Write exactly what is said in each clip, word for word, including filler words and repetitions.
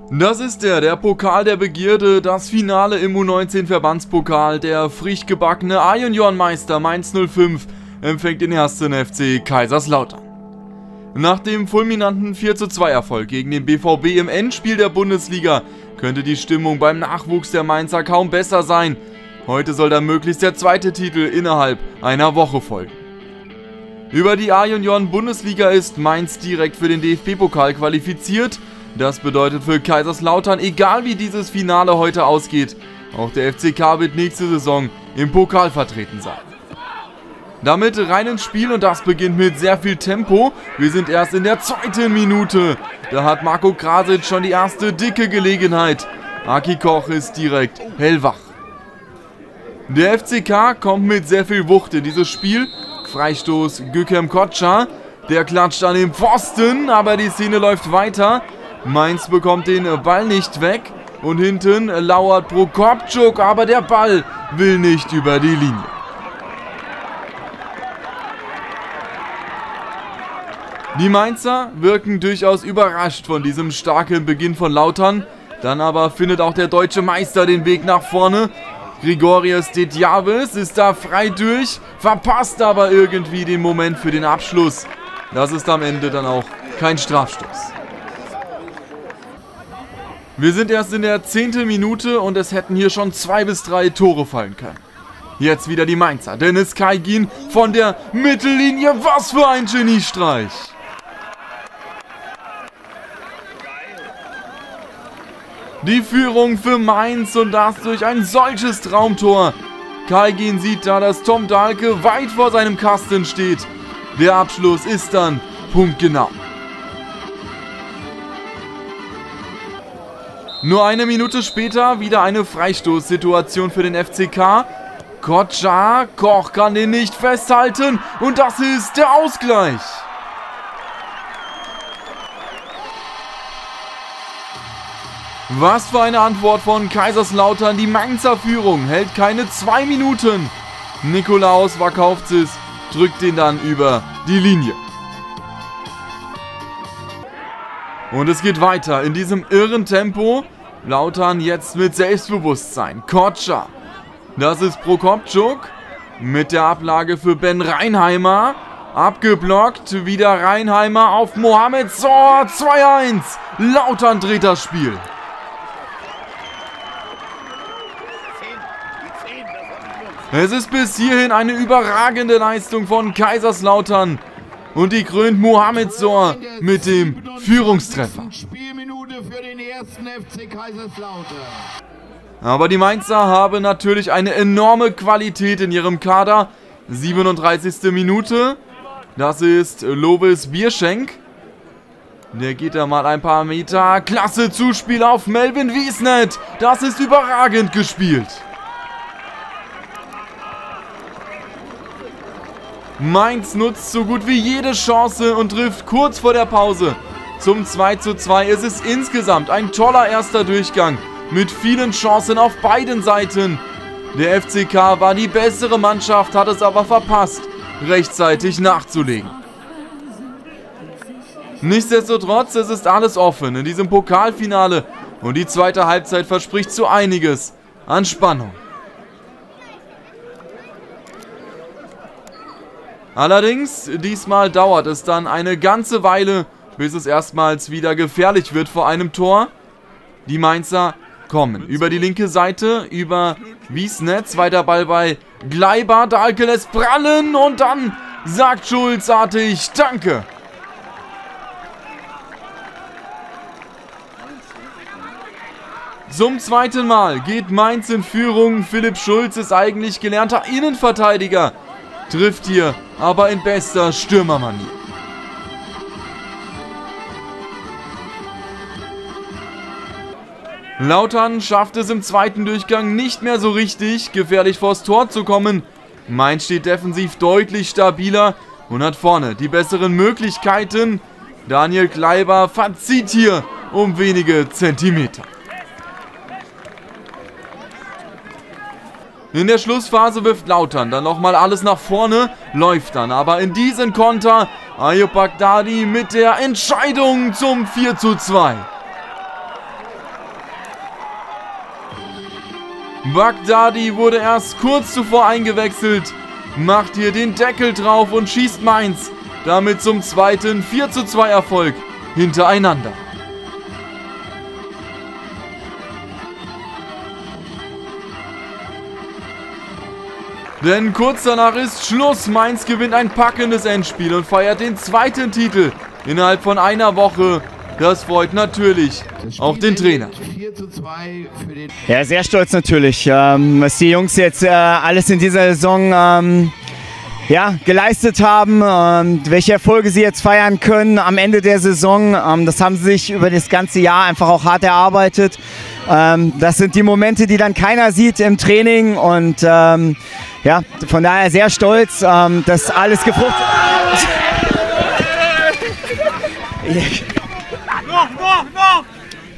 Das ist er, der Pokal der Begierde, das Finale im U neunzehn Verbandspokal. Der frisch gebackene A-Junioren-Meister Mainz null fünf empfängt den ersten F C Kaiserslautern. Nach dem fulminanten vier zu zwei Erfolg gegen den B V B im Endspiel der Bundesliga könnte die Stimmung beim Nachwuchs der Mainzer kaum besser sein. Heute soll dann möglichst der zweite Titel innerhalb einer Woche folgen. Über die A-Junioren-Bundesliga ist Mainz direkt für den D F B-Pokal qualifiziert. Das bedeutet für Kaiserslautern, egal wie dieses Finale heute ausgeht, auch der F C K wird nächste Saison im Pokal vertreten sein. Damit rein ins Spiel und das beginnt mit sehr viel Tempo. Wir sind erst in der zweiten Minute. Da hat Marco Krasic schon die erste dicke Gelegenheit. Aki Koch ist direkt hellwach. Der F C K kommt mit sehr viel Wucht in dieses Spiel. Freistoß Gökhan Koca, der klatscht an den Pfosten, aber die Szene läuft weiter. Mainz bekommt den Ball nicht weg und hinten lauert Prokopczuk, aber der Ball will nicht über die Linie. Die Mainzer wirken durchaus überrascht von diesem starken Beginn von Lautern. Dann aber findet auch der deutsche Meister den Weg nach vorne. Grigorios Dedjavis ist da frei durch, verpasst aber irgendwie den Moment für den Abschluss. Das ist am Ende dann auch kein Strafstoß. Wir sind erst in der zehnten Minute und es hätten hier schon zwei bis drei Tore fallen können. Jetzt wieder die Mainzer. Dennis Kaygin von der Mittellinie. Was für ein Geniestreich! Die Führung für Mainz und das durch ein solches Traumtor. Kaygin sieht da, dass Tom Dahlke weit vor seinem Kasten steht. Der Abschluss ist dann punktgenau. Nur eine Minute später wieder eine Freistoßsituation für den F C K. Koca, Koch kann den nicht festhalten und das ist der Ausgleich. Was für eine Antwort von Kaiserslautern. Die Mainzer Führung hält keine zwei Minuten. Nikolaus Wakaufzis drückt den dann über die Linie. Und es geht weiter in diesem irren Tempo. Lautern jetzt mit Selbstbewusstsein. Koca. Das ist Prokopczuk. Mit der Ablage für Ben Reinheimer. Abgeblockt. Wieder Reinheimer auf Mohamed Sor. zwei eins. Lautern dreht das Spiel. Es ist bis hierhin eine überragende Leistung von Kaiserslautern. Und die krönt Mohamed Sor mit dem Führungstreffer. Aber die Mainzer haben natürlich eine enorme Qualität in ihrem Kader. siebenunddreißigste Minute. Das ist Lovis Bierschenk. Der geht da mal ein paar Meter. Klasse Zuspiel auf Melvin Wiesnet. Das ist überragend gespielt. Mainz nutzt so gut wie jede Chance und trifft kurz vor der Pause. Zum zwei zu zwei ist es insgesamt ein toller erster Durchgang mit vielen Chancen auf beiden Seiten. Der F C K war die bessere Mannschaft, hat es aber verpasst, rechtzeitig nachzulegen. Nichtsdestotrotz, es ist alles offen in diesem Pokalfinale und die zweite Halbzeit verspricht so einiges an Spannung. Allerdings, diesmal dauert es dann eine ganze Weile, bis es erstmals wieder gefährlich wird vor einem Tor. Die Mainzer kommen über die linke Seite, über Wiesnet, zweiter Ball bei Gleiber, Dahlke lässt prallen und dann sagt Schulz-artig Danke. Zum zweiten Mal geht Mainz in Führung. Philipp Schulz ist eigentlich gelernter Innenverteidiger. Trifft hier aber in bester Stürmermanier. Lautern schafft es im zweiten Durchgang nicht mehr so richtig, gefährlich vors Tor zu kommen. Mainz steht defensiv deutlich stabiler und hat vorne die besseren Möglichkeiten. Daniel Kleiber verzieht hier um wenige Zentimeter. In der Schlussphase wirft Lautern dann nochmal alles nach vorne, läuft dann aber in diesen Konter. Ayub Baghdadi mit der Entscheidung zum vier zu zwei. Baghdadi wurde erst kurz zuvor eingewechselt, macht hier den Deckel drauf und schießt Mainz damit zum zweiten vier zu zwei Erfolg hintereinander. Denn kurz danach ist Schluss. Mainz gewinnt ein packendes Endspiel und feiert den zweiten Titel innerhalb von einer Woche. Das freut natürlich auch den Trainer. Ja, sehr stolz natürlich, ähm, was die Jungs jetzt äh, alles in dieser Saison ähm, ja, geleistet haben, ähm, welche Erfolge sie jetzt feiern können am Ende der Saison. Ähm, das haben sie sich über das ganze Jahr einfach auch hart erarbeitet. Ähm, das sind die Momente, die dann keiner sieht im Training und ähm, ja, von daher sehr stolz, ähm, dass alles gefruchtet hat. Noch, noch, noch!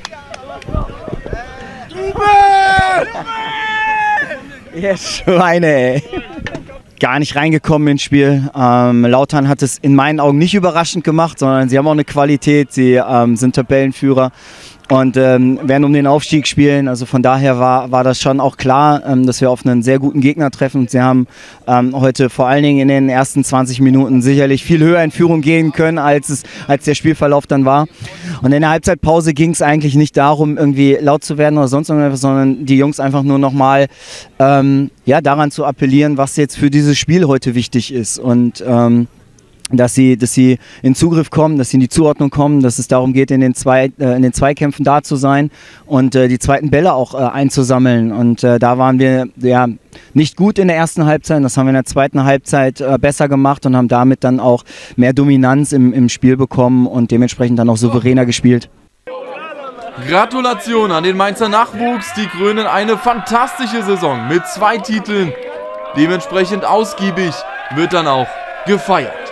Ihr Schweine, ey. Gar nicht reingekommen ins Spiel. Ähm, Lautern hat es in meinen Augen nicht überraschend gemacht, sondern sie haben auch eine Qualität, sie ähm, sind Tabellenführer und ähm, werden um den Aufstieg spielen. Also von daher war, war das schon auch klar, ähm, dass wir auf einen sehr guten Gegner treffen. Und sie haben ähm, heute vor allen Dingen in den ersten zwanzig Minuten sicherlich viel höher in Führung gehen können, als, es, als der Spielverlauf dann war. Und in der Halbzeitpause ging es eigentlich nicht darum, irgendwie laut zu werden oder sonst irgendwas, sondern die Jungs einfach nur nochmal ähm, ja, daran zu appellieren, was jetzt für dieses Spiel heute wichtig ist. Und ähm, dass sie, dass sie in Zugriff kommen, dass sie in die Zuordnung kommen, dass es darum geht, in den, zwei, äh, in den Zweikämpfen da zu sein und äh, die zweiten Bälle auch äh, einzusammeln. Und äh, da waren wir ja nicht gut in der ersten Halbzeit, das haben wir in der zweiten Halbzeit äh, besser gemacht und haben damit dann auch mehr Dominanz im, im Spiel bekommen und dementsprechend dann auch souveräner gespielt. Gratulation an den Mainzer Nachwuchs, die krönen eine fantastische Saison mit zwei Titeln. Dementsprechend ausgiebig wird dann auch gefeiert.